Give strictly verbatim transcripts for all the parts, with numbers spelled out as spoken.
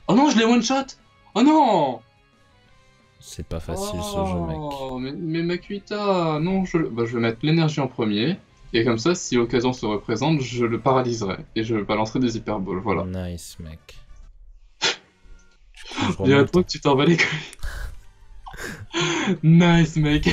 Oh non, je l'ai one shot. Oh non. C'est pas facile ce jeu, mec. Oh, mais, mais Makuita, non, je, bah, je vais mettre l'énergie en premier. Et comme ça, si l'occasion se représente, je le paralyserai. Et je balancerai des hyperballs, voilà. Nice, mec. Du coup, je Dis à remonte. toi que tu t'en bats les couilles. Nice, mec.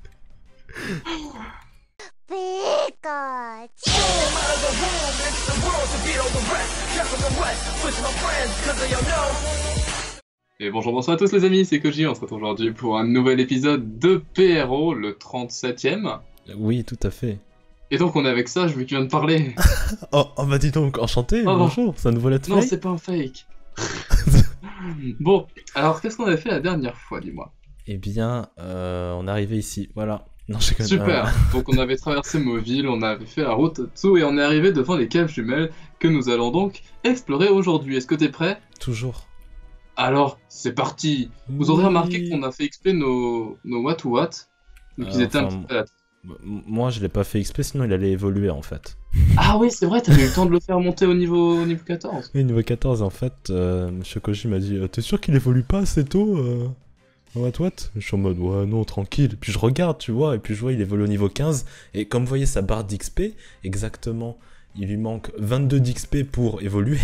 Et bonjour, bonsoir à tous les amis, c'est Koji, on se retrouve aujourd'hui pour un nouvel épisode de P R O, le trente-septième. Oui, tout à fait. Et donc on est avec ça, je veux que tu viennes de parler. Oh, oh bah dis donc, enchanté, Oh, bonjour, c'est un nouveau let's Non, play. c'est pas un fake. Bon, alors qu'est-ce qu'on avait fait la dernière fois, dis-moi? Eh bien, euh, on est arrivé ici, voilà. Non, je connais. Super. Donc on avait traversé Mauville, on avait fait la route Tsu et on est arrivé devant les caves jumelles que nous allons donc explorer aujourd'hui. Est-ce que t'es prêt? Toujours. Alors, c'est parti. Vous aurez Oui. remarqué qu'on a fait exp nos, nos what ou what. Donc ils Euh, étaient un enfin, petit peu à la... Moi, je l'ai pas fait exprès, sinon il allait évoluer en fait. Ah oui, c'est vrai, t'avais eu le temps de le faire monter au niveau, au niveau quatorze. Oui, niveau quatorze, en fait, euh, Monsieur Koji m'a dit euh, t'es sûr qu'il évolue pas assez tôt euh... What what Je suis en mode ouais, non, tranquille. Puis je regarde, tu vois, et puis je vois il évolue au niveau quinze. Et comme vous voyez sa barre d'X P, exactement, il lui manque vingt-deux d'X P pour évoluer.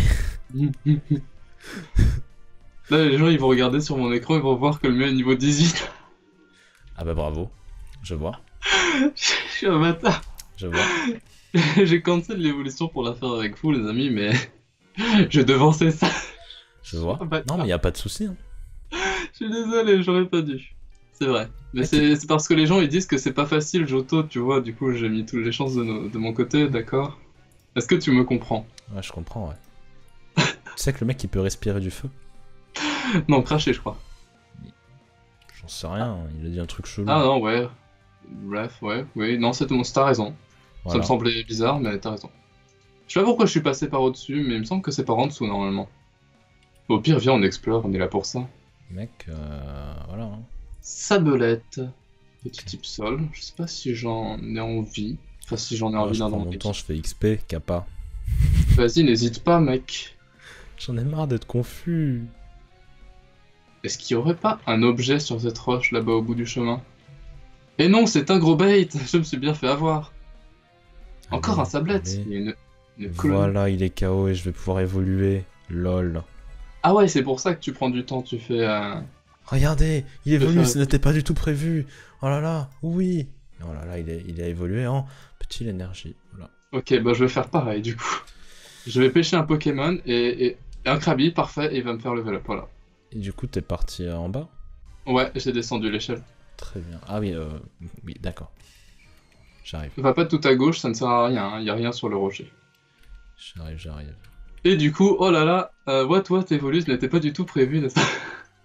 Là, les gens ils vont regarder sur mon écran, ils vont voir que le mien est niveau dix-huit. Ah bah bravo, je vois, Je suis un bâtard. je vois. J'ai cancel l'évolution pour la faire avec vous, les amis, mais je devançais ça. Je vois. Ah bah, Non, mais y a pas de souci. Hein. Je suis désolé, j'aurais pas dû. C'est vrai. Mais c'est c'est parce que les gens ils disent que c'est pas facile, Johto, tu vois, du coup j'ai mis toutes les chances de, no- de mon côté, d'accord? Est-ce que tu me comprends? Ouais, je comprends, ouais. Tu sais que le mec il peut respirer du feu? Non, cracher, je crois. J'en sais rien, hein, il a dit un truc chelou. Ah non, ouais. Bref, ouais, oui, non, c'est bon, t'as raison. Ça Voilà. me semblait bizarre, mais t'as raison. Je sais pas pourquoi je suis passé par au-dessus, mais il me semble que c'est par en dessous normalement. Au pire, viens, on explore, on est là pour ça. Mec, euh, voilà. Hein. Sabelette. Petit type sol. Je sais pas si j'en ai envie. Enfin, si j'en ai Ouais, envie je d'un prends dans mon mon temps, équipe. je fais X P, kappa. Vas-y, n'hésite pas, mec. J'en ai marre d'être confus. Est-ce qu'il y aurait pas un objet sur cette roche là-bas au bout du chemin? Et non, c'est un gros bait. Je me suis bien fait avoir. Encore Allez, un sablette. allez. Il y a une, une colonie. Voilà, il est K O et je vais pouvoir évoluer. Lol. Ah ouais, c'est pour ça que tu prends du temps. Tu fais. Euh... Regardez, il Je évolue, fais- ce n'était pas du tout prévu. Oh là là, oui. Oh là là, il, est, il a évolué en petite énergie. Voilà. Ok, bah je vais faire pareil du coup. Je vais pêcher un Pokémon et, et- et un Krabi, parfait, et il va me faire level up, voilà. Et du coup, t'es parti euh, en bas? Ouais, j'ai descendu l'échelle. Très bien. Ah oui, euh, oui, d'accord. J'arrive, Va pas tout à gauche, ça ne sert à rien, hein, y a rien sur le rocher. j'arrive, j'arrive. Et du coup, oh là là, euh, what what évolue, ce n'était pas du tout prévu, n'est-ce pas?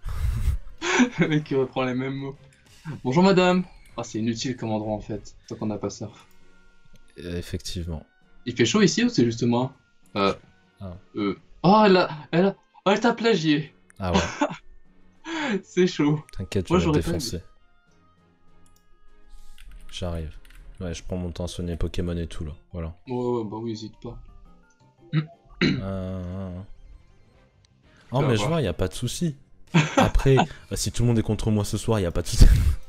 Le mec qui reprend les mêmes mots. Bonjour madame. Ah, c'est inutile comme endroit en fait, tant qu'on n'a pas surf. Euh, effectivement. Il fait chaud ici ou c'est juste moi? Euh. Ah. Euh. Oh, elle a. Elle a. Oh, elle t'a plagié! Ah ouais, C'est chaud. t'inquiète, tu Moi, vas j'aurais me pas défoncer. J'arrive. Ouais, je prends mon temps à soigner les Pokémon et tout là. Voilà. Ouais, ouais, bah oui, hésite pas. Euh... Oh, Tu vas mais je voir. vois, y a pas de souci. Après, euh, si tout le monde est contre moi ce soir, y a pas de souci.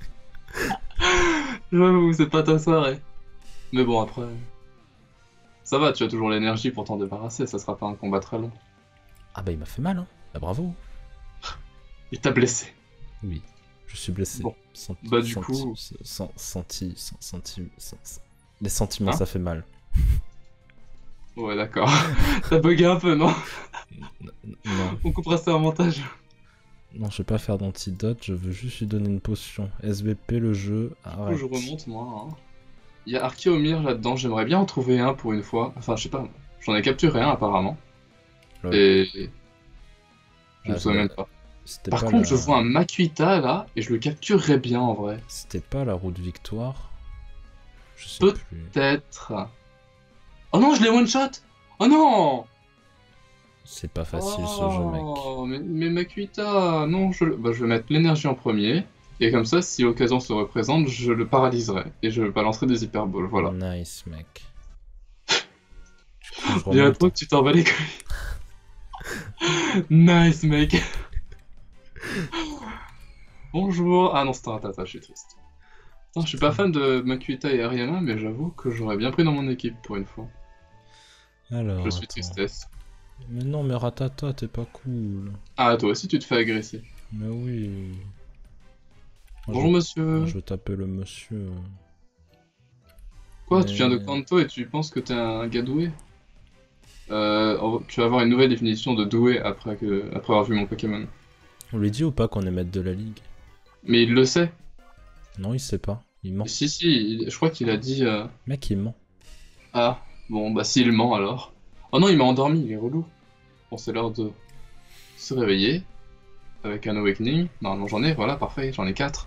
J'avoue, c'est pas ta soirée. Mais bon, après. Ça va, tu as toujours l'énergie pour t'en débarrasser, ça sera pas un combat très long. Ah bah il m'a fait mal, hein. Bah bravo. Il t'a blessé. Oui, je suis blessé. Bon. Senti- Bah, du senti- coup- s- sen- Senti... sen- senti... sen- Les sentiments, Hein ça fait mal. Ouais, d'accord. T'as bugué un peu, non? N- Non, On coupera ça en montage. non, je vais pas faire d'antidote, je veux juste lui donner une potion. S V P le jeu, Faut arrête. que je remonte, moi. Hein. Il y a Archeomir là-dedans, j'aimerais bien en trouver un pour une fois. Enfin, je sais pas, j'en ai capturé un apparemment. Lol. Et. Je me Ah, souviens bah, même pas. C'était Par pas contre, la... je vois un Makuita là, et je le capturerais bien en vrai. C'était pas la route victoire. Je sais Peut- plus. Peut-être. Oh non, je l'ai one shot! Oh non! C'est pas facile ce jeu, mec. Oh, mais, mais Makuita, non, je, bah, je vais mettre l'énergie en premier. Et comme ça, si l'occasion se représente, je le paralyserai. Et je balancerai des hyperballs, voilà. Nice, mec. Du coup, je Dis à remonte. toi que tu t'en bats les couilles. Nice, mec. Bonjour. Ah non, c'est un Ratata, je suis triste. Putain, je suis pas fan de Makuita et Ariana, mais j'avoue que j'aurais bien pris dans mon équipe pour une fois. Alors, Je suis attends. tristesse. Mais non, mais Ratata, t'es pas cool. Ah, toi aussi tu te fais agresser. Mais oui. Moi, Bonjour je... monsieur. moi, je veux taper le monsieur. Quoi, Mais- tu viens de Kanto et tu penses que t'es un gars doué? Euh, tu vas avoir une nouvelle définition de doué après, que... après avoir vu mon Pokémon. On lui dit ou pas qu'on est maître de la ligue? Mais il le sait. Non, il sait pas. Il ment. Si, si, il- je crois qu'il a dit... euh, Mec, il ment. Ah, bon, bah s'il ment alors. Oh non, il m'a endormi, il est relou. Bon, c'est l'heure de se réveiller. Avec un Awakening. Normalement j'en ai, voilà, parfait, j'en ai quatre.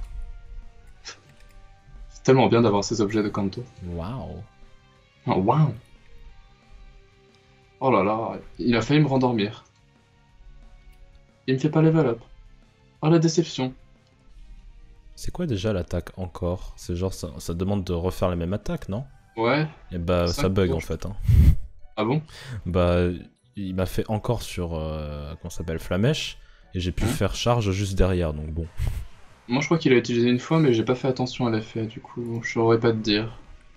C'est tellement bien d'avoir ces objets de Kanto. Waouh. Oh, waouh. Oh là là, il a failli me rendormir. Il me fait pas level up. Oh la déception. C'est quoi déjà l'attaque encore? C'est genre, ça, ça demande de refaire les mêmes attaques, non? Ouais. Et bah, Ça ça bug tours. en fait. Hein. Ah bon? Bah, il m'a fait encore sur, euh, comment ça s'appelle, Flamèche, et j'ai pu Hein faire charge juste derrière, donc bon. Moi je crois qu'il a utilisé une fois, mais j'ai pas fait attention à l'effet, du coup, je saurais pas te dire.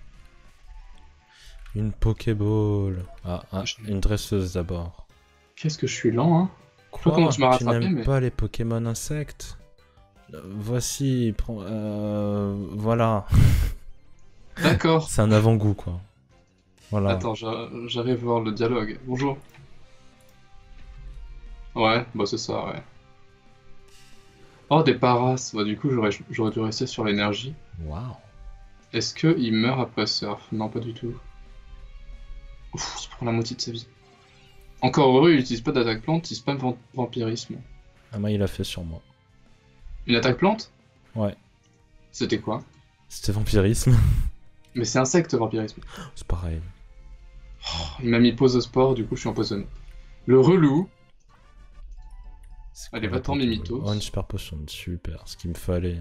Une Pokéball. Ah, ah, une dresseuse d'abord. Qu'est-ce que je suis lent, hein? Quoi? comment tu m'as Tu rattrapé, n'aimes mais- pas les Pokémon insectes? Euh, Voici, prends, euh, voilà. D'accord. C'est un avant-goût, quoi. Voilà. Attends, j'a- j'arrive voir le dialogue. Bonjour. Ouais, bah c'est ça, ouais. Oh, des paras. Bah du coup, j'aurais j'aurais dû rester sur l'énergie. Waouh. Est-ce qu'il meurt après surf? Non, pas du tout. Ouf, il prend la moitié de sa vie. Encore heureux, il utilise pas d'attaque plante, il spam vamp- vampirisme. Ah, moi, il a fait sur moi. Une attaque plante? Ouais. C'était quoi? C'était vampirisme. Mais c'est insecte vampirisme. C'est pareil. Oh, il m'a mis pause au sport, du coup je suis empoisonné. Le relou. C'est Allez, quoi, va-t'en, la Pokéball? Mimitos. Oh, une super potion, super, ce qu'il me fallait.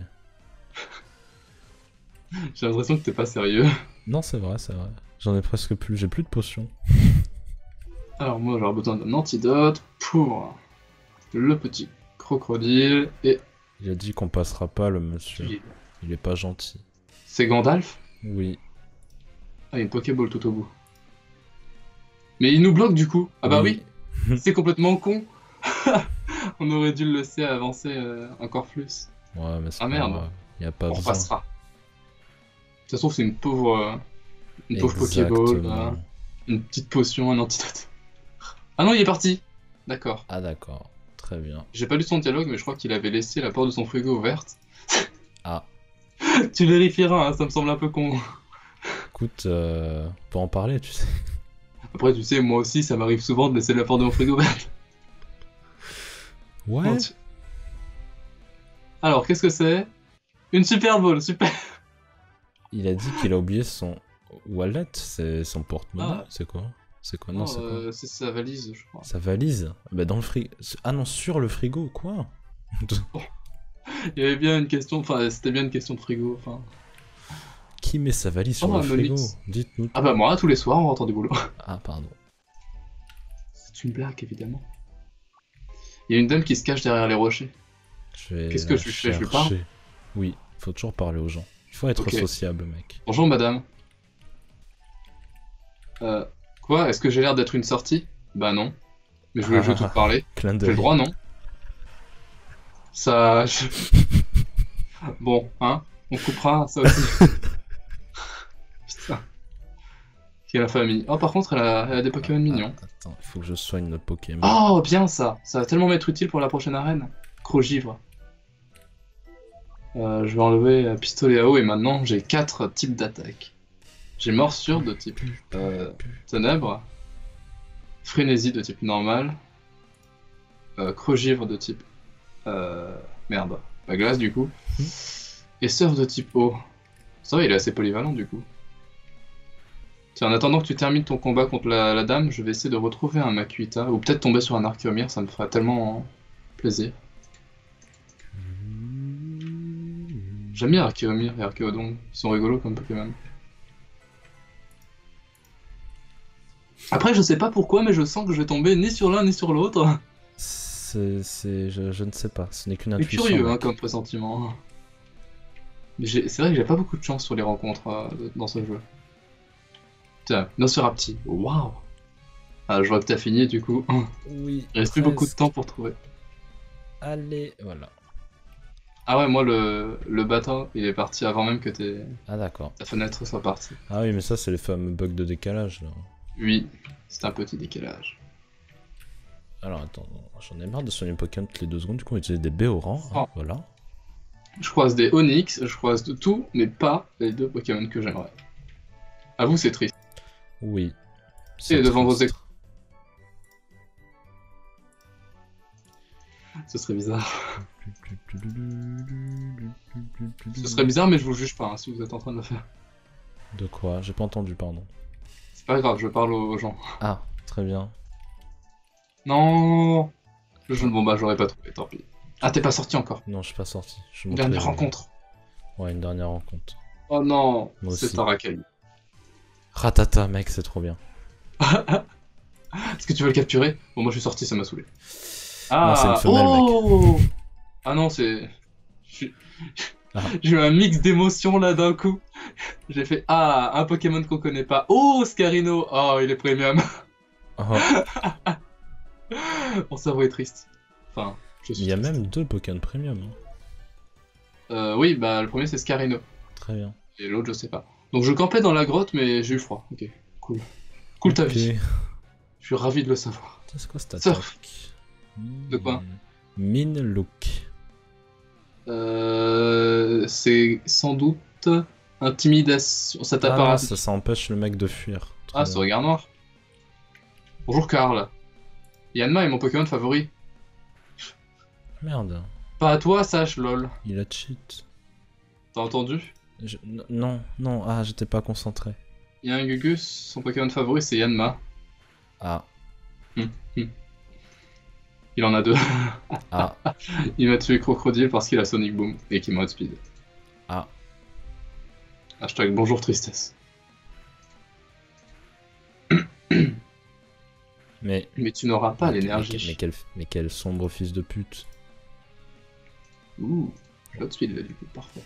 J'ai l'impression que t'es pas sérieux. Non, c'est vrai, c'est vrai. J'en ai presque plus, j'ai plus de potions. Alors moi j'aurais besoin d'un antidote pour le petit crocodile et... Il a dit qu'on passera pas le monsieur. Il est pas gentil. C'est Gandalf? Oui. Ah, il y a une Pokéball tout au bout. Mais il nous bloque du coup. Ah bah oui, c'est complètement con. On aurait dû le laisser avancer euh, encore plus. Ouais, mais c'est Ah pas merde. grave. Y a pas On besoin. repassera. De toute façon c'est une pauvre... euh, une pauvre Pokéball, Exactement. là. Une petite potion, un antidote. Ah non, il est parti. D'accord. Ah d'accord, très bien. J'ai pas lu son dialogue, mais je crois qu'il avait laissé la porte de son frigo ouverte. Ah, Tu vérifieras, hein, ça me semble un peu con. écoute, euh, on peut en parler, tu sais. Après, tu sais, moi aussi, ça m'arrive souvent de laisser la porte de mon frigo ouverte. Ouais. Oh, tu- Alors, qu'est-ce que c'est? Une Super Bowl, super. Il a dit qu'il a oublié son wallet, c'est son porte-monnaie, Ah. c'est quoi? C'est quoi? Non, Oh, c'est quoi? euh, c'est sa valise, je crois. Sa valise? Bah dans le frigo. Ah non, sur le frigo, quoi? Il y avait bien une question, enfin, c'était bien une question de frigo, enfin. Qui met sa valise sur Oh, le frigo? Nonix. Dites-nous. Ah bah moi, tous les soirs, en rentrant du boulot. Ah, pardon. C'est une blague, évidemment. Il y a une dame qui se cache derrière les rochers. Je vais Qu'est-ce que la je fais, je lui parle? chercher. Oui, faut toujours parler aux gens. Il faut être Ok. sociable, mec. Bonjour, madame. Euh, quoi? Est-ce que j'ai l'air d'être une sortie? Bah non. Mais je voulais juste te parler. Clin J'ai d'œil. le droit, non? Ça... je- Bon, hein? On coupera ça aussi. Putain. Quelle famille. Oh, par contre, elle a, elle a des Pokémon mignons. Ah, attends, il faut que je soigne le Pokémon. Oh, bien ça! Ça va tellement m'être utile pour la prochaine arène. Crogivre. Euh, je vais enlever euh, pistolet à eau et maintenant j'ai quatre types d'attaque. J'ai morsure de type euh, ténèbres, frénésie de type normal, euh, crogivre de type euh, merde, la glace du coup, et surf de type eau. Ça va, il est assez polyvalent du coup. Tiens, en attendant que tu termines ton combat contre la, la dame, je vais essayer de retrouver un Makuita, ou peut-être tomber sur un Archeomir, ça me ferait tellement hein, plaisir. J'aime bien Archeomir et Archeodon, ils sont rigolos comme Pokémon. Après, je sais pas pourquoi, mais je sens que je vais tomber ni sur l'un ni sur l'autre. C'est... c'est- Je, je ne sais pas, ce n'est qu'une C'est intuition. curieux hein, mec. comme pressentiment. Mais j'ai- c'est vrai que j'ai pas beaucoup de chance sur les rencontres euh, dans ce jeu. Tiens, Nosferapti. Waouh. Ah, je vois que t'as fini du coup. Oui, Il reste plus beaucoup de presque. temps pour trouver. Allez, voilà. Ah ouais, moi le, le bâtard, il est parti avant même que tes... Ah d'accord. ta fenêtre soit partie. Ah oui, mais ça c'est les fameux bugs de décalage là. Oui, c'est un petit décalage. Alors attends, j'en ai marre de soigner Pokémon toutes les deux secondes, du coup on va utiliser des Béorans, hein, Oh. voilà. Je croise des Onyx, je croise de tout, mais pas les deux Pokémon que j'aimerais. À vous, c'est triste. Oui. Et devant vos triste. écrans. Ce serait bizarre. Ce serait bizarre, mais je vous juge pas hein, si vous êtes en train de le faire. De quoi? J'ai pas entendu, pardon. C'est pas grave, je parle aux, aux gens. Ah, très bien. Non. Je... Bon bah j'aurais pas trouvé, tant pis. Ah t'es pas sorti encore. Non, je suis pas sorti. Je Une dernière montrais- rencontre. Ouais, une dernière rencontre. Oh non, Moi c'est aussi. Tarakali. Ratata, mec, c'est trop bien. Est-ce que tu veux le capturer? Bon moi je suis sorti, ça m'a saoulé. Non, c'est une femelle, oh mec. Ah non, c'est... J'ai Ah. eu un mix d'émotions là d'un coup. J'ai fait ah, un Pokémon qu'on connaît pas. Oh, Scarino. Oh, il est premium. Oh, Mon cerveau est triste. Enfin, je suis il y a triste. même deux Pokémon Premium. Hein. Euh, oui, bah le premier c'est Scarino. Très bien. Et l'autre, je sais pas. Donc je campais dans la grotte, mais j'ai eu froid. Ok, cool. Cool ta Ok. vie. Je suis ravi de le savoir. Tiens, c'est quoi cette Surf. attaque? De quoi? Mine Look. Euh, c'est sans doute intimidation. Ça Ah, t'apparaît. ça, ça empêche le mec de fuir. Très Ah, bien. c'est regard noir. Bonjour Karl. Yanma est mon Pokémon favori. Merde, Pas à toi, sache, lol. il a cheat. T'as entendu? Je- n- Non, non, ah, j'étais pas concentré. Il y a un Gugus, son Pokémon favori c'est Yanma. Ah, Il en a deux. ah, Il m'a tué Crocodile parce qu'il a Sonic Boom et qu'il m'a speed. ah. Hashtag bonjour tristesse. Mais. Mais tu n'auras pas mais- l'énergie. Mais, mais quel, mais quel sombre fils de pute. Ouh, je l'outspeed là du coup, parfait.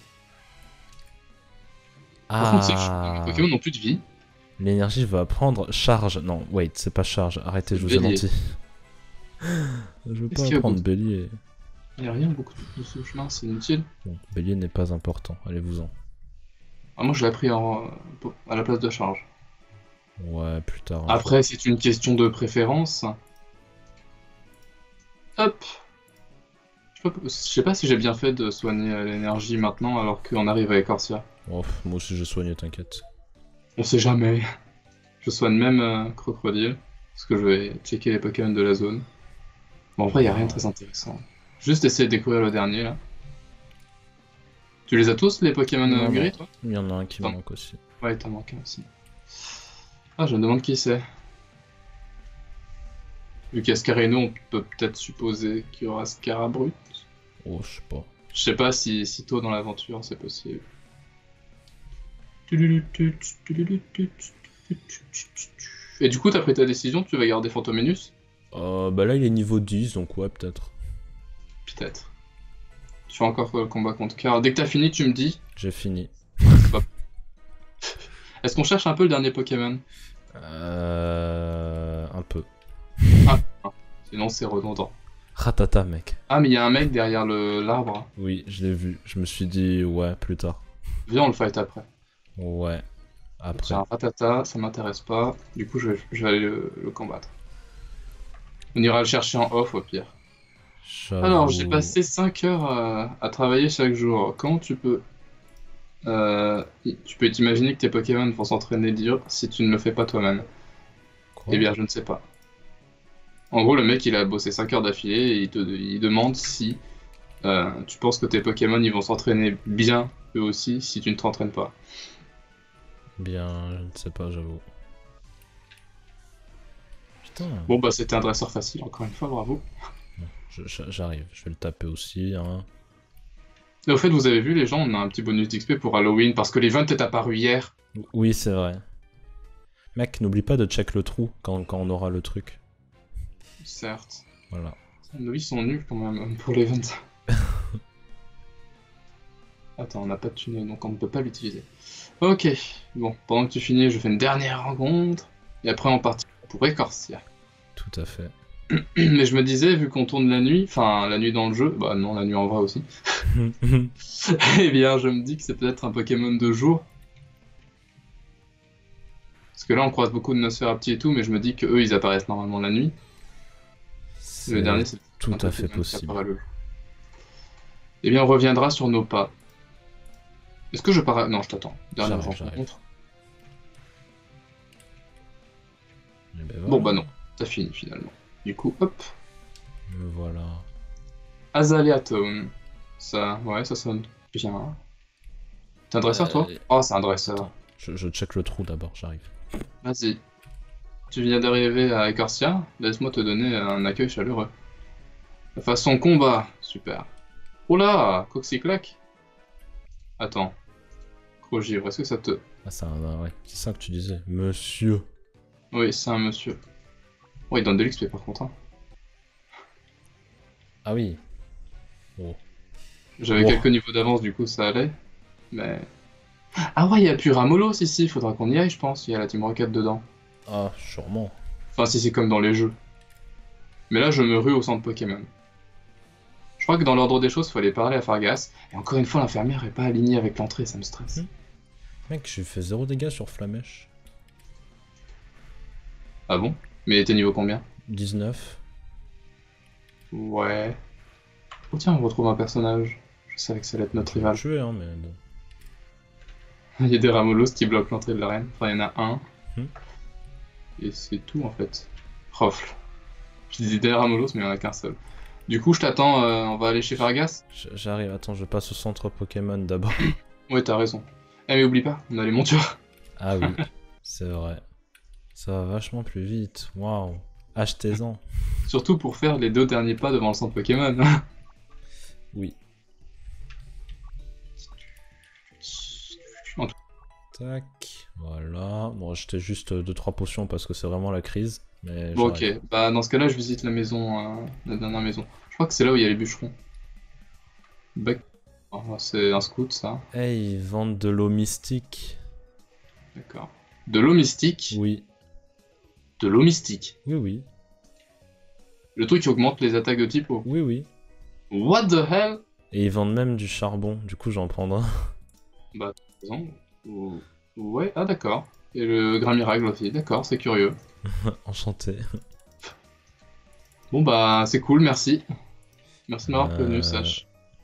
Par contre, c'est chaud, Ah, les Pokémon n'ont plus de vie. l'énergie va prendre charge. Non, wait, c'est pas charge. Arrêtez, je vous ai Bélier. menti. Je veux Qu'est-ce pas qu'il y a prendre beaucoup bélier. Il n'y a rien beaucoup de ce chemin, c'est inutile. Bon, bélier n'est pas important. Allez-vous-en. Ah, moi je l'ai pris en... à la place de charge. Ouais, plus tard. hein. Après, c'est une question de préférence. Hop. Je sais pas- je sais pas si j'ai bien fait de soigner euh, l'énergie maintenant alors qu'on arrive à Ecorcia. Oh, pff, moi aussi, j'ai soigné, t'inquiète. On sait jamais. Je soigne même euh, Crocodile. Parce que je vais checker les Pokémon de la zone. Bon, en vrai, il a rien de très intéressant. Juste essayer de découvrir le dernier là. Tu les as tous les Pokémon Non, euh, non. gris toi? Il y en a un qui me Attends. manque aussi. Ouais, t'en manques un aussi. Ah, je me demande qui c'est. Vu qu'il y a Scarino, on peut peut-être supposer qu'il y aura Scarabrut. Oh, je sais pas. Je sais pas si, si tôt dans l'aventure c'est possible. Et du coup, t'as pris ta décision, tu vas garder Fantominus? Euh, bah là, il est niveau dix, donc ouais, peut-être. Peut-être. Tu fais encore le combat contre Car. Dès que t'as fini, tu me dis. J'ai fini. Est-ce qu'on cherche un peu le dernier Pokémon? Euh... Un peu. Sinon, c'est redondant. Ratata, mec. Ah, mais il y a un mec derrière le- l'arbre. Oui, je l'ai vu. Je me suis dit, ouais, plus tard. Viens, on le fight après. Ouais. C'est Après. un ratata, ça m'intéresse pas. Du coup, je vais, je vais aller le, le combattre. On ira le chercher en off au pire. J'avoue. Alors, j'ai passé cinq heures à, à travailler chaque jour. Comment tu peux... euh, tu peux t'imaginer que tes Pokémon vont s'entraîner dur si tu ne le fais pas toi-même? Quoi? Eh bien, je ne sais pas. En gros, le mec, il a bossé cinq heures d'affilée et il te il demande si euh, tu penses que tes Pokémon ils vont s'entraîner bien eux aussi si tu ne t'entraînes pas. Bien, je ne sais pas, j'avoue. Putain. Bon, bah, c'était un dresseur facile, encore une fois, bravo. Bon, je- je- j'arrive. Je vais le taper aussi, hein. Et au fait, vous avez vu, les gens, on a un petit bonus d'X P pour Halloween parce que l'event est apparu hier. Oui, c'est vrai. Mec, n'oublie pas de check le trou quand, quand on aura le truc. Certes. Voilà. Nos vies sont nuls quand même pour l'event. Attends, on n'a pas de tunnel, donc on ne peut pas l'utiliser. Ok, bon, pendant que tu finis, je fais une dernière rencontre, et après on partira pour Ecorcia. Tout à fait. Mais je me disais, vu qu'on tourne la nuit, enfin la nuit dans le jeu, bah non, la nuit en vrai aussi, eh bien je me dis que c'est peut-être un Pokémon de jour. Parce que là on croise beaucoup de Nosferapti et tout, mais je me dis que eux ils apparaissent normalement la nuit. Le dernier c'est tout un à fait Pokémon qui possible. apparaît le jour. Eh bien on reviendra sur nos pas. Est-ce que je pars... Non, je t'attends. Dernière J'arrive, rencontre. Eh ben voilà. Bon bah non, t'as fini finalement. Du coup, hop. Me voilà. Azalea Town. Ça, ouais, ça sonne bien. T'es un dresseur, Euh, toi? Oh, c'est un dresseur. Attends, je, je check le trou d'abord, j'arrive. Vas-y. Tu viens d'arriver à Ecorcia, laisse-moi te donner un accueil chaleureux. La façon combat, super. Oh là, Coxyclac. Attends. Crogivre, est-ce que ça te... Ah, c'est un... ouais, c'est ça que tu disais. Monsieur. Oui, c'est un monsieur. Oh, il donne de l'X P par contre. Hein. Ah oui. Oh. J'avais Oh. quelques niveaux d'avance, du coup ça allait. Mais... Ah ouais, il y a plus Ramolos ici, faudra qu'on y aille, je pense. Il y a la Team Rocket dedans. Ah, sûrement. Enfin, si c'est comme dans les jeux. Mais là, je me rue au centre Pokémon. Je crois que dans l'ordre des choses, il fallait parler à Fargas. Et encore une fois, l'infirmière est pas alignée avec l'entrée, ça me stresse. Hmm. Mec, j'ai fait zéro dégâts sur Flamèche. Ah bon? Mais t'es niveau combien? dix-neuf. Ouais. Oh tiens, on retrouve un personnage. Je savais que ça allait être notre rival. Tué, hein, mais bon. Il y a des Ramolos qui bloquent l'entrée de l'arène. Enfin, il y en a un. Hmm. Et c'est tout, en fait. Rofle. Je disais des Ramolos, mais il n'y en a qu'un seul. Du coup, je t'attends, euh, on va aller chez Fargas. J'arrive, attends, je passe au centre Pokémon d'abord. Ouais, t'as raison. Eh, mais oublie pas, on a les montures. Ah oui, c'est vrai. Ça va vachement plus vite, waouh. Achetez-en. Surtout pour faire les deux derniers pas devant le centre Pokémon. Oui. Tac, voilà. Bon, j'étais juste deux trois potions parce que c'est vraiment la crise. Mais Bon, ok. j'arrive. Bah, dans ce cas-là, je visite la maison, euh, la dernière maison. Je crois que c'est là où il y a les bûcherons. Bac... Oh, c'est un scout, ça. Hey, ils vendent de l'eau mystique. D'accord. De l'eau mystique. Oui, De l'eau mystique. oui, oui. Le truc qui augmente les attaques de type eau. Oui, oui. What the hell? Et ils vendent même du charbon, du coup j'en prendrai un. Bah, raison. Ou- Ouais, ah d'accord. Et le grain miracle aussi, d'accord, c'est curieux. Enchanté. Bon bah, c'est cool, merci. Merci de m'avoir Euh, prévenu, Sach.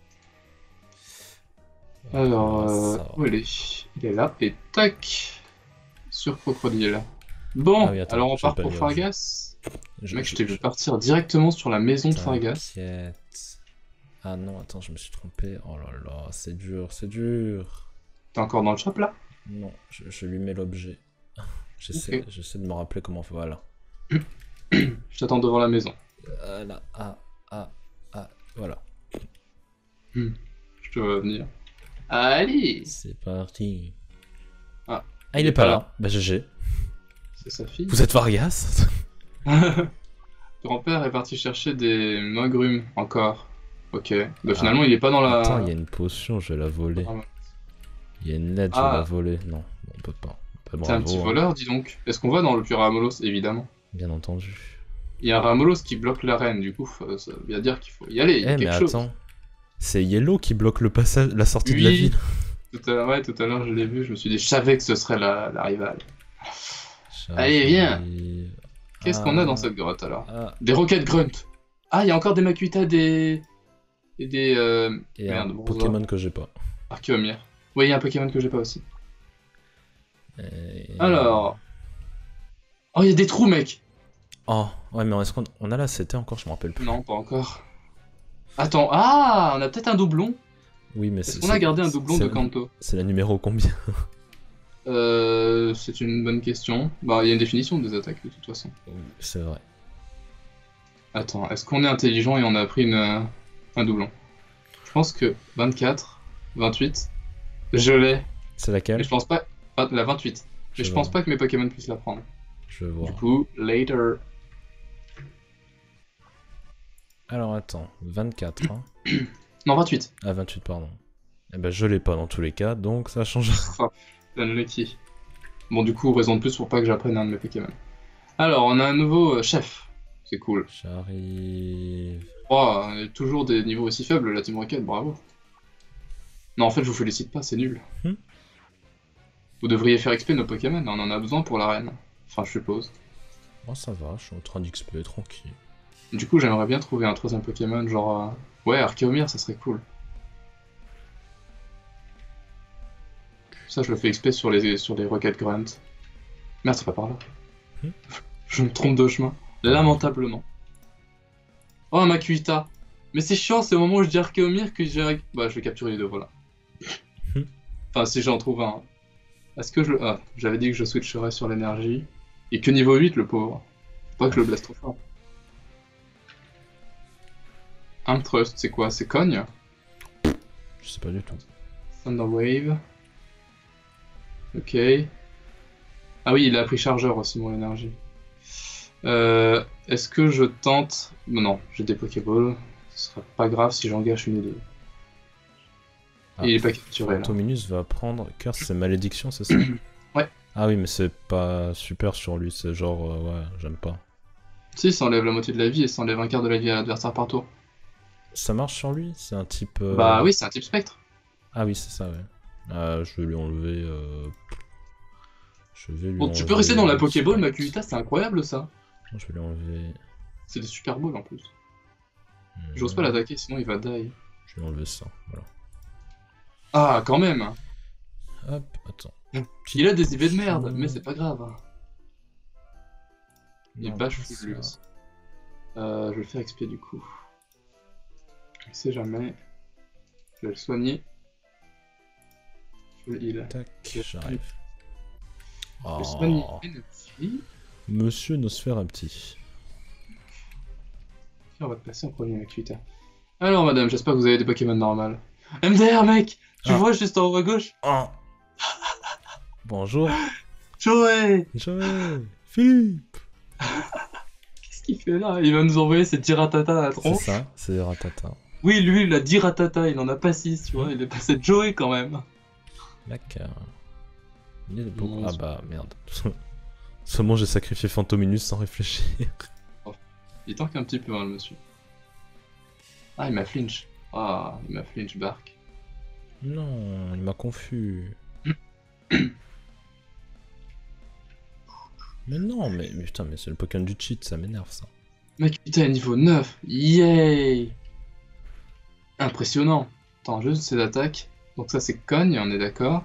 Alors, Voilà, euh, ça. où elle est? Il est là, et tac! Sur Crocodile. Bon, Ah oui, attends, alors on je part vais pas pour lire, Fargas. Je- Mec, je je- t'ai vu je- partir directement sur la maison de Fargas. T'inquiète. Ah non, attends, je me suis trompé. Oh là là, c'est dur, c'est dur. T'es encore dans le shop là? Non, je, je lui mets l'objet. J'essaie Ok. j'essaie de me rappeler comment faire. Voilà. Je t'attends devant la maison. Euh, là, ah, ah, ah, voilà. Hmm. Je te vois venir. Allez! C'est parti. Ah, Ah, il est pas là. Bah, G G. c'est sa fille. Vous êtes Vargas? Grand-père est parti chercher des mogrumes, encore. Ok. Bah Ah. finalement, il est pas dans la... Attends, il y a une potion, je vais la voler. Ah, Il y a une lettre, je Ah. vais la voler. Non, bon, on peut pas. Pas T'es un bravo, petit hein. voleur, dis donc. Est-ce qu'on va dans le pur Ramolos? Évidemment. Bien entendu. Il y a un Ramolos qui bloque l'arène, du coup, faut- ça veut bien dire qu'il faut y aller, il y a Eh, mais quelque chose. attends. C'est Yellow qui bloque le passage, la sortie de la Oui. ville. Tout à... Ouais, tout à l'heure, je l'ai vu, je me suis dit, je savais que ce serait la, la rivale. J'arrive. Allez, viens. Qu'est-ce qu'on a Ah. dans cette grotte, alors? Ah, Des roquettes grunt. Ah, il y a encore des Makuta, des... Et des... Euh... et Merde, un bon, Pokémon que j'ai pas. Archeomière. Oui, il y a un Pokémon que j'ai pas aussi. Et- Alors... Oh, il y a des trous, mec. Oh, ouais, mais est-ce qu'on on a la C T encore? Je me rappelle plus. Non, pas encore. Attends, ah, on a peut-être un doublon. Oui, mais Est-ce c'est. qu'on a c'est- gardé un doublon c'est- de Kanto? C'est la numéro combien? Euh, c'est une bonne question. Bah, il y a une définition des attaques de toute façon. Oui, c'est vrai. Attends, est-ce qu'on est intelligent et on a pris une, euh, un doublon? Je pense que vingt-quatre, vingt-huit, je l'ai. C'est Mais laquelle? je pense pas. Ah, la vingt-huit. Mais Je je pense vois. pas que mes Pokémon puissent la prendre. Je vois. Du coup, later. Alors attends, vingt-quatre, hein. Non, vingt-huit. Ah, vingt-huit, pardon. Eh ben, je l'ai pas dans tous les cas, donc ça change. Oh, unlucky. Bon, du coup, raison de plus pour pas que j'apprenne un de mes Pokémon. Alors, on a un nouveau euh, chef. C'est cool. J'arrive. Oh, euh, toujours des niveaux aussi faibles, la Team Rocket, bravo. Non, en fait, je vous félicite pas, c'est nul. Hmm. Vous devriez faire X P nos Pokémon, on en a besoin pour l'arène. Enfin, je suppose. Oh, ça va, je suis en train d'X P, tranquille. Du coup, j'aimerais bien trouver un troisième Pokémon, genre... euh, Ouais, Archeomir, ça serait cool. Ça, je le fais X P sur les, sur les Rocket Grunt. Merde, c'est pas par là. Hmm. Je me trompe de chemin. Lamentablement. Oh, un Makuhita. Mais c'est chiant, c'est au moment où je dis Archeomir que j'ai... Bah, je vais capturer les deux, voilà. Hmm. Enfin, si j'en trouve un. Est-ce que je le... Ah, j'avais dit que je switcherais sur l'énergie. Et que niveau huit, le pauvre. Faut pas que je le blesse trop fort. Un Trust, c'est quoi? C'est Cogne? Je sais pas du tout. Thunder Wave. Ok. Ah oui, il a pris chargeur aussi, mon énergie. Euh, Est-ce que je tente... Non, non, j'ai des Pokéballs. Ce sera pas grave si j'engage une idée. Ah, Et il est pas capturé, là. Tominus va prendre Curse, c'est malédiction, c'est ça? Ouais. Ah oui, mais c'est pas super sur lui, c'est genre, euh, ouais, j'aime pas. Si, ça enlève la moitié de la vie et ça enlève un quart de la vie à l'adversaire par tour. Ça marche sur lui? C'est un type... euh, Bah oui, c'est un type spectre. Ah oui, c'est ça, ouais. Ah, je vais lui enlever... euh, Je vais lui Bon, enlever... tu peux rester dans la Pokéball, Spike. Makuhita, c'est incroyable ça. Je vais lui enlever... C'est des super balls en plus. Hmm, J'ose pas l'attaquer, sinon il va die. Je vais lui enlever ça, voilà. Ah, quand même. Hop, attends. Il a des I V de merde, mais c'est pas grave. Il Non, bâche pas full lui ça. aussi. Euh, je vais le faire X P du coup. On sait jamais. Je vais le soigner. Je vais le heal. Tac, j'arrive. Je vais Oh. le soigner. Energy. Monsieur Nosphère un petit. On va te passer en premier, Makuhita. Alors, madame, j'espère que vous avez des Pokémon normales. M D R, mec. Tu Ah. vois juste en haut à gauche? Oh. Bonjour. Joey. Joël. Philippe. Qu'est-ce qu'il fait là? Il va nous envoyer ses tiratata à la C'est tronche. ça, c'est Ratata. Oui, lui, il a dix ratata, il en a pas six, tu vois. Il est passé de Joey quand même. D'accord. Il y a des beaucoup... Non, Ah c'est- bah merde. Seulement j'ai sacrifié Fantominus sans réfléchir. Il tank un petit peu, hein, le monsieur. Ah, il m'a flinch. Ah, il m'a flinch, Bark. Non, il m'a confus. Mais non, mais, mais putain, mais c'est le Pokémon du cheat, ça m'énerve ça. Mec, putain, niveau neuf. Yay. Impressionnant. Attends, juste ses attaques. Donc ça, c'est cogne, on est d'accord.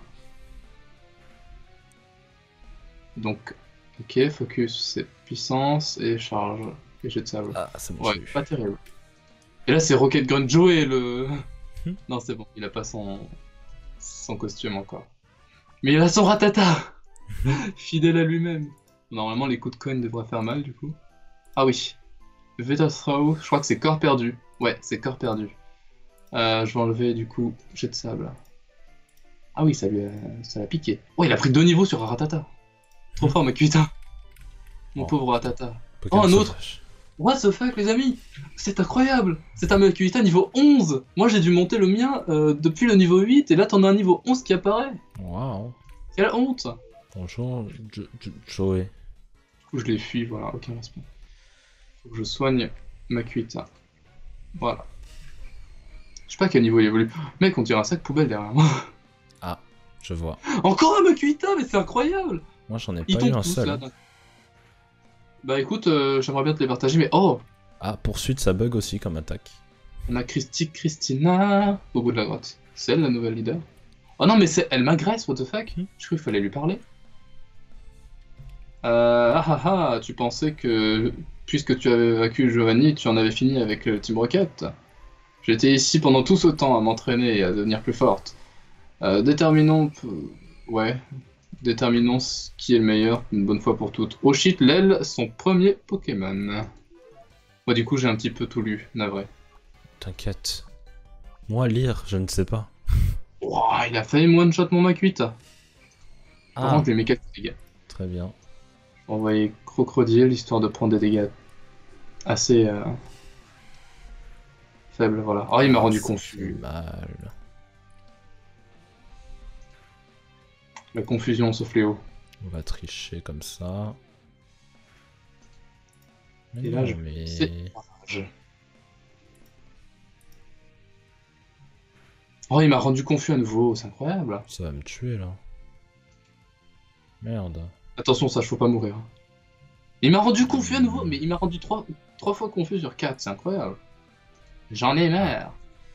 Donc, ok, focus, c'est puissance et charge. Et jet de sable. Ah, c'est bon, Ouais, j'ai eu. pas terrible. Et là, c'est Rocket Grunt Joey, le... Hmm. Non, c'est bon, il a pas son... son costume encore. Mais il a son ratata. Fidèle à lui-même. Normalement, les coups de cogne devraient faire mal, du coup. Ah oui. Veta Throw, je crois que c'est corps perdu. Ouais, c'est corps perdu. Euh, je vais enlever, du coup, jet de sable. Ah oui, ça lui a... ça l'a piqué. Oh, il a pris deux niveaux sur un ratata. Trop fort, Makuhita. Mon Oh. pauvre ratata. Pokémon Oh, un autre. sauvage. What the fuck, les amis? C'est incroyable! C'est un Makuhita niveau onze! Moi, j'ai dû monter le mien euh, depuis le niveau huit, et là, t'en as un niveau onze qui apparaît! Waouh. Quelle honte! Bonjour, Jo- Jo- Joey. Du coup, je l'ai fui, voilà, aucun respect. Faut que je soigne Makuhita. Voilà. Je sais pas à quel niveau il évolue. Mec, on dirait un sac poubelle derrière moi. Je vois. Encore un Makuhita, mais c'est incroyable! Moi j'en ai Ils pas eu tombent un tous seul. là. d'un coup. Bah écoute, euh, j'aimerais bien te les partager, mais oh! Ah, poursuite, ça bug aussi comme attaque. On a Christy Christina au bout de la grotte. C'est elle la nouvelle leader. Oh non, mais c'est elle m'agresse, what the fuck? Hmm. Je crois qu'il fallait lui parler. Euh, ah ah ah, tu pensais que puisque tu avais vaincu Giovanni, tu en avais fini avec le Team Rocket? J'étais ici pendant tout ce temps à m'entraîner et à devenir plus forte. Euh, déterminons... p- Ouais. Déterminons ce qui est le meilleur, une bonne fois pour toutes. Oh shit, l'aile, son premier Pokémon. Moi du coup j'ai un petit peu tout lu, navré. T'inquiète. Moi, lire, je ne sais pas. Ouah, il a failli me one-shot mon Makuhita. Par Ah, contre, je lui mets quelques dégâts. très bien. On va envoyer Crocodile histoire de prendre des dégâts assez, euh, faible, voilà. Oh, il m'a rendu Ça confus. fait mal. La confusion, ce fléau. On va tricher comme ça. Mais Et là, non, je... mais... C'est... Je- Oh, il m'a rendu confus à nouveau, c'est incroyable. Ça va me tuer, là. Merde. Attention, ça, faut pas mourir. Il m'a rendu confus à nouveau, mais il m'a rendu trois, trois fois confus sur quatre, c'est incroyable. J'en ai marre.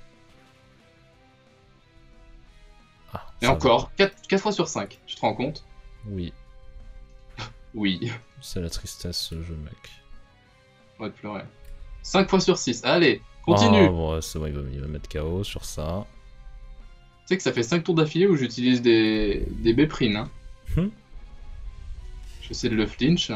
Ah, Et ça encore, quatre fois sur cinq, tu te rends compte? va. Oui, Oui. c'est la tristesse, ce jeu, mec. On va te pleurer. cinq fois sur six, allez, continue. Oh, bon, c'est bon, il va, il va mettre K O sur ça. Tu sais que ça fait cinq tours d'affilée où j'utilise des, des béprines. Hein. Hmm. J'essaie de le flinch.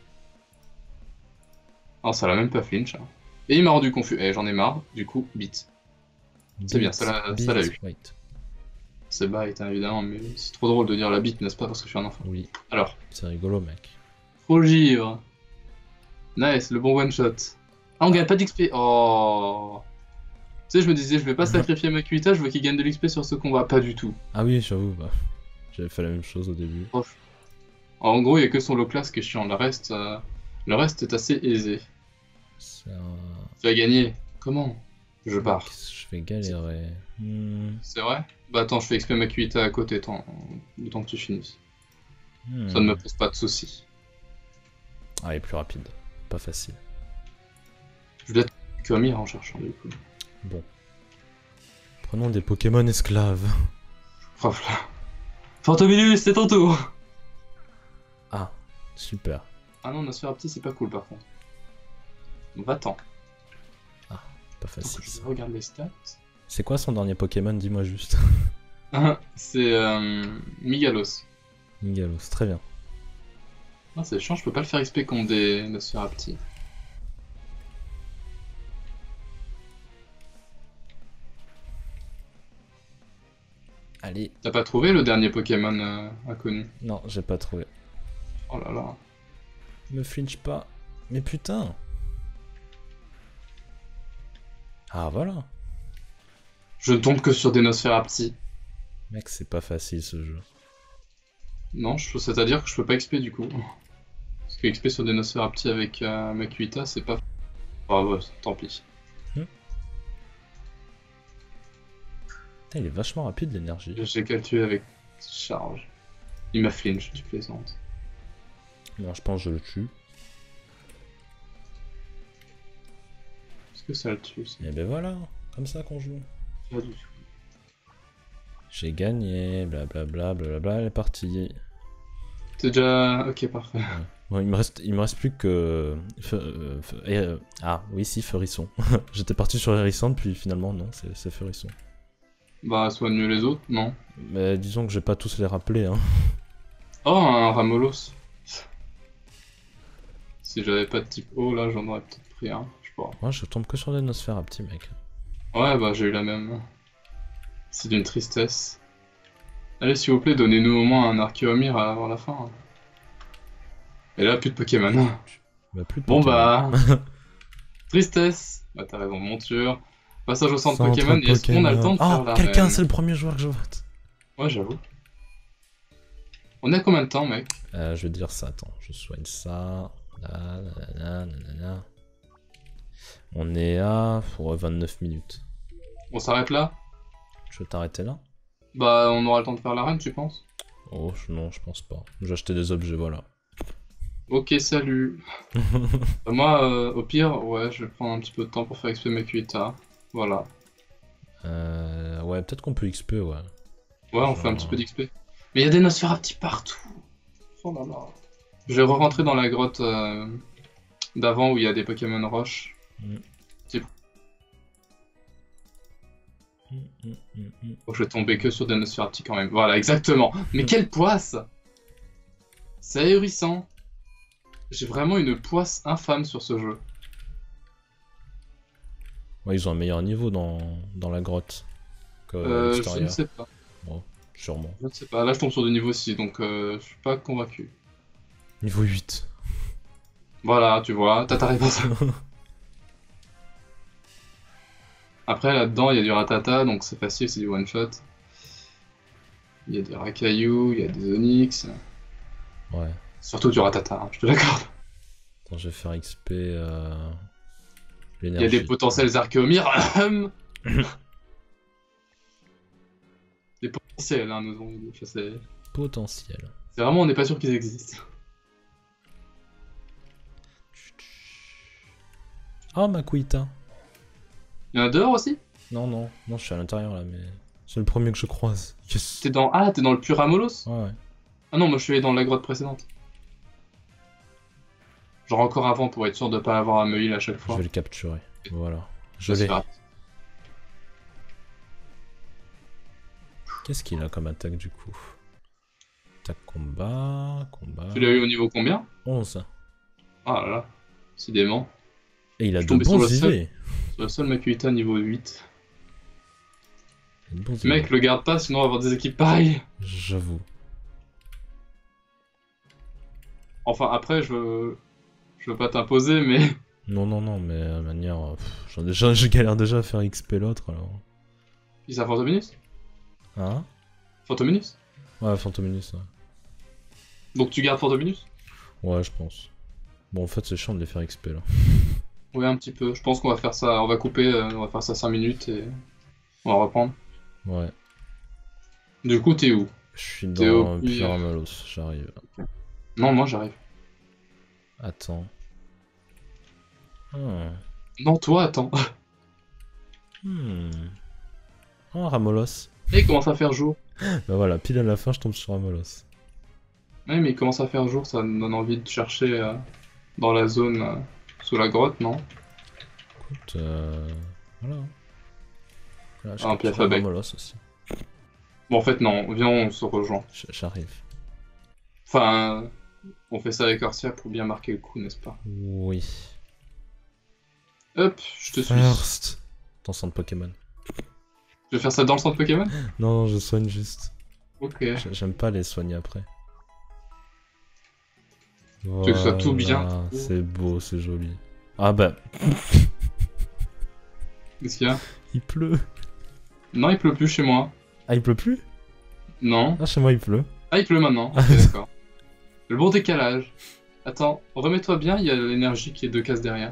Oh, ça l'a même pas flinch. Hein. Et il m'a rendu confus. Eh, j'en ai marre. Du coup, bit. C'est bien, ça l'a ça l'a eu. Wait. C'est bite, hein, évidemment, mais c'est trop drôle de dire la bite, n'est-ce pas, parce que je suis un enfant. Oui, Alors, c'est rigolo, mec. trop givre. Nice, le bon one-shot. Ah, on gagne pas d'X P. Oh. Tu sais, je me disais, je vais pas sacrifier ma Kuita, je veux qu'il gagne de l'X P sur ce combat. Pas du tout. Ah oui, j'avoue, bah, j'avais fait la même chose au début. En gros, il y a que son low class qui est chiant. Le reste, euh, le reste est assez aisé. C'est un... Tu vas gagner. Comment? Je pars. Je vais galérer. Hmm. C'est vrai? Bah attends, je fais exprès ma Kuita à côté, tant, le temps que tu finisses. Hmm. Ça ne me pose pas de soucis. Ah, il est plus rapide. Pas facile. Je vais être Kumir en cherchant du coup. Bon. Prenons des Pokémon esclaves. Hop là. Fantominus, c'est ton tour! Ah, super. Ah non, Nosferapti, c'est pas cool par contre. Va-t'en. Pas facile. Je ça. regarde les stats. C'est quoi son dernier Pokémon? Dis-moi juste. C'est euh, Migalos. Migalos, très bien. Ah, c'est chiant, je peux pas le faire X P contre des Nosferapti. Allez. T'as pas trouvé le dernier Pokémon euh, inconnu? Non, j'ai pas trouvé. Oh là là. Me flinch pas. Mais putain. Ah voilà. Je ne tombe que sur des Nosferapti. Mec, c'est pas facile ce jeu. Non, je- c'est-à-dire que je peux pas X P du coup. Parce que X P sur des Nosferapti avec euh, Makuita, c'est pas... Ah ouais, tant pis. Putain, il est vachement rapide l'énergie. J'ai qu'à le tuer avec charge. Il m'a flinch, tu plaisantes. Non, je pense que je le tue. Est-ce que ça le tue ça? Et ben voilà, comme ça qu'on joue. Pas du tout. J'ai gagné, blablabla, blablabla, elle est partie. T'es déjà... Ok, parfait. Bon, il me reste, il me reste plus que... Fe- euh, fe- et, euh, ah, oui, si, Furisson. J'étais parti sur Hérisson, puis finalement, non, c'est c'est Furisson. Bah, soigne mieux les autres, non? Mais disons que je vais pas tous les rappeler, hein. Oh, un Ramolos. Si j'avais pas de type O, là, j'en aurais peut-être pris un, je sais pas. Moi, je tombe que sur des Nosferapti, mec. Ouais, bah, j'ai eu la même. C'est d'une tristesse. Allez, s'il vous plaît, donnez-nous au moins un Archeomir avant la fin. Et là, plus de Pokémon. Bah, plus de Bon Pokémon. bah... Tristesse. Bah, t'as raison, monture. Passage au centre Centre Pokémon, et est-ce qu'on a le temps de Ah, faire la quelqu'un, reine? c'est le premier joueur que je vote. Ouais, j'avoue. On est à combien de temps, mec? Euh, je vais te dire ça, attends, je soigne ça. Là, nanana, nanana. On est à pour vingt-neuf minutes. On s'arrête là? Je vais t'arrêter là? Bah, on aura le temps de faire la reine, tu penses? Oh, je- non, je pense pas. J'ai acheté des objets, voilà. Ok, salut. Bah, moi, euh, au pire, ouais, je vais prendre un petit peu de temps pour faire X P ma Kuita. Voilà. Euh, ouais, peut-être qu'on peut X P, ouais. Ouais, on fait un petit peu d'X P. Mais il y a des Nosferapti partout. Oh là là. Je vais re-rentrer dans la grotte euh, d'avant où il y a des Pokémon roches. Mm. Type. Mm, mm, mm, mm. Oh, je vais tomber que sur des Nosferapti quand même. Voilà, exactement. Mais quelle poisse! C'est ahurissant. J'ai vraiment une poisse infâme sur ce jeu. Ouais, ils ont un meilleur niveau dans, dans la grotte que Euh, je l'extérieur. ne sais pas. Sûrement. Je ne sais pas. Là, je tombe sur du niveau six, donc euh, je suis pas convaincu. Niveau huit. Voilà, tu vois, t'as ta réponse. Après, là-dedans, il y a du Ratata, donc c'est facile, c'est du one-shot. Il y a des Rakayu, il y a des Onyx. Ouais. Surtout du Ratata, hein, je te l'accorde. Attends, je vais faire X P. Euh... Il y a des potentiels Archéomir. Des potentiels, hein, nous avons dit. C'est Potentiel. vraiment, on n'est pas sûr qu'ils existent. Ah, Makuita. Il y en a dehors aussi? Non, non, non, je suis à l'intérieur là, mais c'est le premier que je croise. Yes. T'es dans... Ah, t'es dans le Puramolos? Ouais, ouais. Ah non, moi je suis allé dans la grotte précédente. Genre encore avant pour être sûr de pas avoir à me heal à chaque fois. Je vais le capturer. Voilà. Je Ça se l'ai. fera. Qu'est-ce qu'il a comme attaque du coup? Attaque combat. Combat. Tu l'as eu au niveau combien? onze. Ah là là, décidément. Et il a Je de tombais sur bons le seul. I V. C'est le seul Makuita niveau huit. Il a de bons Le mec, I V. le garde pas, sinon on va avoir des équipes pareilles. J'avoue. Enfin, après, je veux, je veux pas t'imposer, mais... Non, non, non, mais à manière... pff, j'en ai déjà- je galère déjà à faire X P l'autre, alors... Il s'est Phantominus? Hein? Phantominus? Ouais, Phantominus, ouais. Donc tu gardes Phantominus? Ouais, je pense. Bon, en fait, c'est chiant de les faire X P, là. Oui, un petit peu. Je pense qu'on va faire ça, on va couper, euh, on va faire ça cinq minutes et on va reprendre. Ouais. Du coup, t'es où? Je suis T'es au dans plus- Pyramalos, j'arrive. Non, moi j'arrive. Attends. Hmm. Non, toi, attends. Hmm. Oh, Ramolos. Et il commence à faire jour. Bah voilà, pile à la fin, je tombe sur Ramolos. Oui, mais il commence à faire jour, ça me donne envie de chercher euh, dans la zone euh, sous la grotte, non? Écoute, euh... voilà. Voilà, je Ah, capture puis alphabet. Ramolos aussi. Bon, en fait, non, viens, on se rejoint. J- J'arrive. Enfin, euh, on fait ça avec Orsia pour bien marquer le coup, n'est-ce pas? Oui. Hop, je te suis. First. Ton centre Pokémon. Je vais faire ça dans le centre Pokémon? Non, non, je soigne juste. Ok. J- J'aime pas les soigner après. veux que ce soit tout bien. Voilà, c'est beau, c'est joli. Ah bah, Qu'est-ce qu'il y a? il pleut. Non, il pleut plus chez moi. Ah, il pleut plus? Non. Ah, chez moi, il pleut. Ah, il pleut maintenant. Ok, d'accord. Le bon décalage. Attends, remets-toi bien, il y a l'énergie qui est deux cases derrière.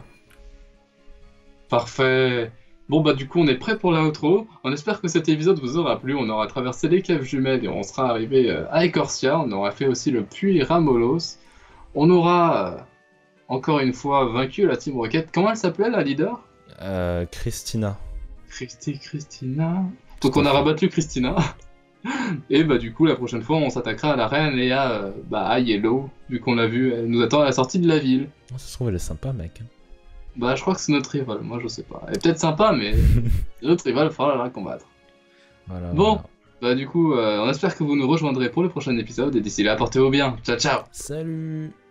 Parfait. Bon bah du coup on est prêt pour la outro. On espère que cet épisode vous aura plu. On aura traversé les caves jumelles et on sera arrivé euh, à Ecorcia. On aura fait aussi le puits Ramolos. On aura euh, encore une fois vaincu la Team Rocket. Comment elle s'appelait la leader? Euh, Christina. Christy, Christina. Donc on a rabattu Christina. Et bah du coup la prochaine fois on s'attaquera à la reine et à, euh, bah, à Yellow. Vu qu'on l'a vu, elle nous attend à la sortie de la ville. Oh, ça se trouve, elle est sympa, mec. Bah je crois que c'est notre rival, moi je sais pas. Elle est peut-être sympa mais notre rival, il faudra la combattre. Voilà, Bon, voilà. bah du coup, euh, on espère que vous nous rejoindrez pour le prochain épisode et d'ici là, portez-vous bien. Ciao ciao. Salut.